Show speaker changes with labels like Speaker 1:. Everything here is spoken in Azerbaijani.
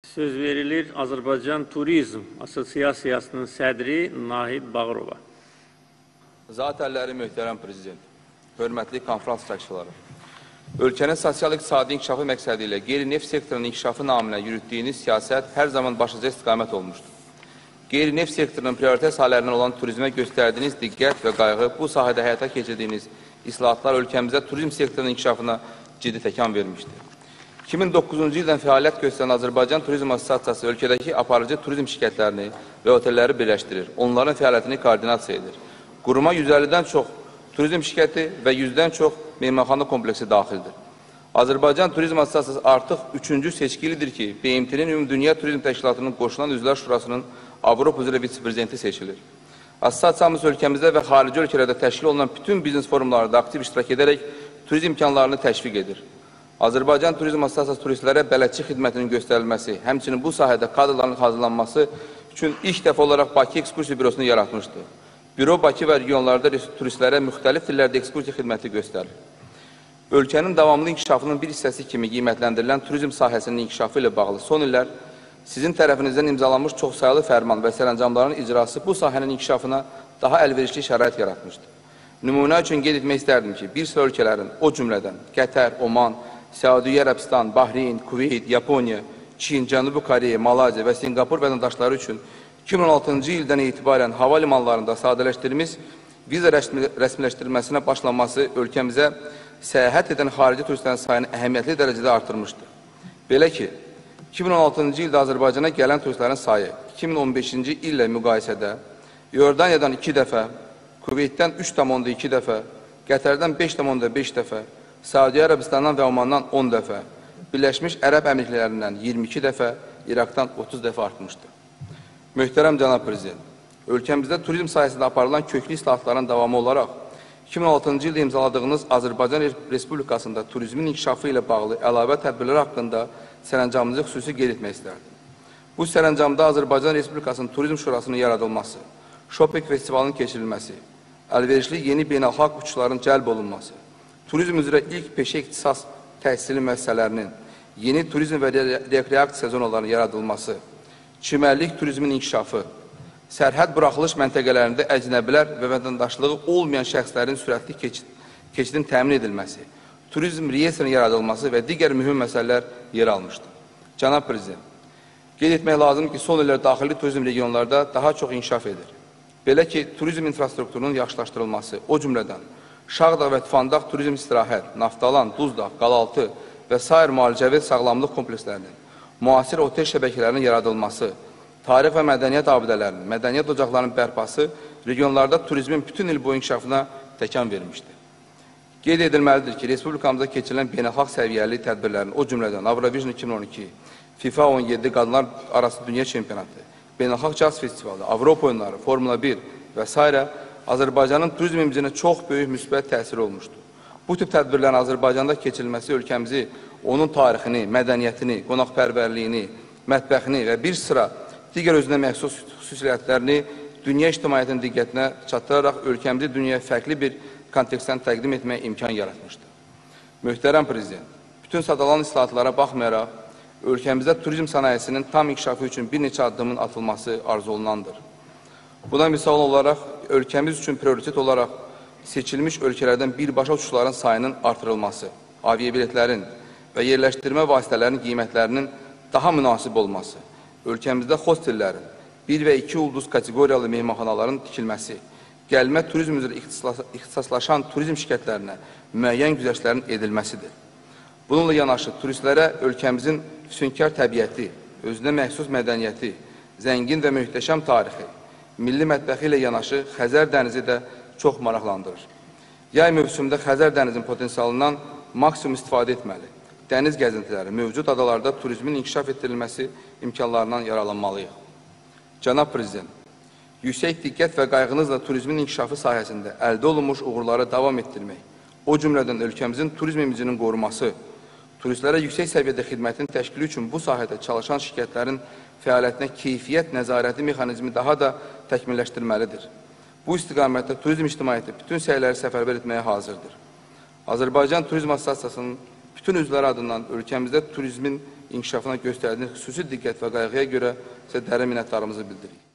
Speaker 1: Söz verilir Azərbaycan Turizm Asosiasiyasının sədri Nahid Bağırova.
Speaker 2: Zat əlləri möhtərəm prezident, hörmətli konferans iştirakçıları. Ölkənin sosial-iqtisadi inkişafı məqsədi ilə qeyri-neft sektorunun inkişafı naminə yürütdüyünüz siyasət hər zaman başlıca istiqamət olmuşdur. Qeyri-neft sektorunun prioritet sahələrindən olan turizmə göstərdiyiniz diqqət və qayğı bu sahədə həyata keçirdiyiniz islahatlar ölkəmizdə turizm sektorunun inkişafına ciddi təkan vermişdir. 2009-cu ildən fəaliyyət göstərən Azərbaycan Turizm Asosiasiyası ölkədəki aparıcı turizm şirkətlərini və otelləri birləşdirir, onların fəaliyyətini koordinasiya edir. Quruma 150-dən çox turizm şirkəti və 100-dən çox mehmanxana kompleksi daxildir. Azərbaycan Turizm Asosiasiyası artıq 3-cü seçkilidir ki, BMT-nin Ümumdünya Turizm Təşkilatının qoşulan üzvlər şurasının Avropa üzrə vitse-prezidenti seçilir. Asosiyasiyamız ölkəmizdə və xarici ölkələrdə təşkil olunan bütün biznes forumlarda aktiv iştirak edərək turizm imkanlarını təşviq edir. Azərbaycan Turizm Asosiasiyası turistlərə bələdçi xidmətinin göstərilməsi, həmçinin bu sahədə kadrların hazırlanması üçün ilk dəfə olaraq Bakı Ekskursiya Bürosunu yaratmışdır. Büro Bakı və regionlarda turistlərə müxtəlif dillərdə ekskursiya xidməti göstərir. Ölkənin davamlı inkişafının bir hissəsi kimi qiymətləndirilən turizm sahəsinin inkişafı ilə bağlı son illər sizin tərəfinizdən imzalanmış çoxsaylı fərman və sərəncamların icrası bu sahənin inkişafına daha əlverişli şərait yaratmışdır. Nümunə üçün qeyd etmək istərdim ki, bir sıra ölkələrin, o cümlədən Qətər, Oman, Səudiyyə Ərəbistan, Bahreyn, Kuveyt, Yaponiya, Çin, Cənubi Koreya, Malayziya və Singapur vətəndaşları üçün 2016-cı ildən etibarən hava limanlarında sadələşdirilmiş viza rəsmiləşdirilməsinə başlanması ölkəmizə səyahət edən xarici turistlərin sayını əhəmiyyətli dərəcədə artırmışdır. Belə ki, 2016-cı ildə Azərbaycana gələn turistlərin sayı 2015-ci illə müqayisədə Yordaniyadan 2 dəfə, Kuveytdən 3,2 dəfə, Qətərdən 5,5 dəfə, Səudiyyə Ərəbistandan və Omandan 10 dəfə, Birləşmiş Ərəb Əmirliklərindən 22 dəfə, İraqdan 30 dəfə artmışdır. Möhtərəm cənab prezident, ölkəmizdə turizm sayəsində aparılan köklü islahatların davamı olaraq 2016-cı ildə imzaladığınız Azərbaycan Respublikasında turizmin inkişafı ilə bağlı əlavə tədbirlər haqqında sərəncamınızı xüsusi qeyd etmək istərdim. Bu sərəncamda Azərbaycan Respublikasının Turizm Şurasının yaradılması, Shopping Festivalının keçirilməsi, əlverişli yeni beynəlxalq uçuşların cəlb olunması, turizm üzrə ilk peşə ixtisas təhsili müəssisələrinin, yeni turizm və rekreasiya zonalarının yaradılması, çimərlik turizmin inkişafı, sərhəd buraxılış məntəqələrində əcnəbilər və vətəndaşlığı olmayan şəxslərin sürətli keçidin təmin edilməsi, turizm reyestrinin yaradılması və digər mühüm məsələlər yer almışdır. Cənab prezident, qeyd etmək lazımdır ki, son illər daxili turizm regionlarda daha çox inkişaf edir. Belə ki, turizm infrastrukturunun yaxşılaşdırılması, o cümlədən Şağdağ və Tufandağ turizm istirahət, Naftalan, Duzdağ, Qalaltı və sair müalicəvi sağlamlıq komplekslərinin, müasir otel şəbəkələrinin yaradılması, tarix və mədəniyyət abidələrinin, mədəniyyət ocaqlarının bərpası regionlarda turizmin bütün il boyu inkişafına təkan vermişdir. Qeyd edilməlidir ki, Respublikamızda keçirilən beynəlxalq səviyyəli tədbirlərin, o cümlədən Avrovision 2012, FIFA 17 qadınlar arası dünya çempionatı, Beynəlxalq Caz Festivalı, Avropa oyunları, Formula 1 və s. Azərbaycanın turizm imicine çox böyük müsbət təsiri olmuşdur. Bu tip tədbirlərin Azərbaycanda keçirilməsi ölkəmizi, onun tarixini, mədəniyyətini, qonaqpərvərliyini, mətbəxini və bir sıra digər özünə məxsus xüsusiyyətlərini dünya ictimaiyyətinin diqqətinə çatdıraraq ölkəmizi dünyaya fərqli bir kontekstdən təqdim etməyə imkan yaratmışdır. Möhtərəm prezident, bütün sadalan islahatlara baxmayaraq, ölkəmizdə turizm sənayesinin tam inkişafı üçün bir neçə addımın atılması arzu olunandır. Buna misal olaraq, ölkəmiz üçün prioritet olaraq seçilmiş ölkələrdən birbaşa uçuşların sayının artırılması, aviabiletlərin və yerləşdirmə vasitələrinin qiymətlərinin daha münasib olması, ölkəmizdə hostellərin, 1 və 2 ulduz kateqoriyalı mehmanxanaların tikilməsi, gəlmə turizm üzrə ixtisaslaşan turizm şirkətlərinə müəyyən güzəştlərin edilməsidir. Bununla yanaşı, turistlərə ölkəmizin füsunkar təbiəti, özünə məxsus mədəniyyəti, zəngin və möhtəşəm tarixi, milli mətbəxi ilə yanaşı Xəzər dənizi də çox maraqlandırır. Yay mövsümdə Xəzər dənizin potensialından maksimum istifadə etməli. Dəniz gəzintiləri, mövcud adalarda turizmin inkişaf etdirilməsi imkanlarından yararlanmalıyıq. Cənab prezident, yüksək diqqət və qayğınızla turizmin inkişafı sahəsində əldə olunmuş uğurları davam etdirmək, o cümlədən ölkəmizin turizm imicinin qoruması, turistlərə yüksək səviyyədə xidmətin təşkili üçün bu sahədə çalışan şirkətlərin fəaliyyətinə keyfiyyət nəzarəti mexanizmi daha da təkmilləşdirməlidir. Bu istiqamətdə turizm ictimaiyyəti bütün səyləri səfərbər etməyə hazırdır. Azərbaycan Turizm Asosiasiyasının bütün üzvlər adından ölkəmizdə turizmin inkişafına göstərdiyiniz xüsusi diqqət və qayğıya görə sizə dərin minnətdarlığımızı bildiririk.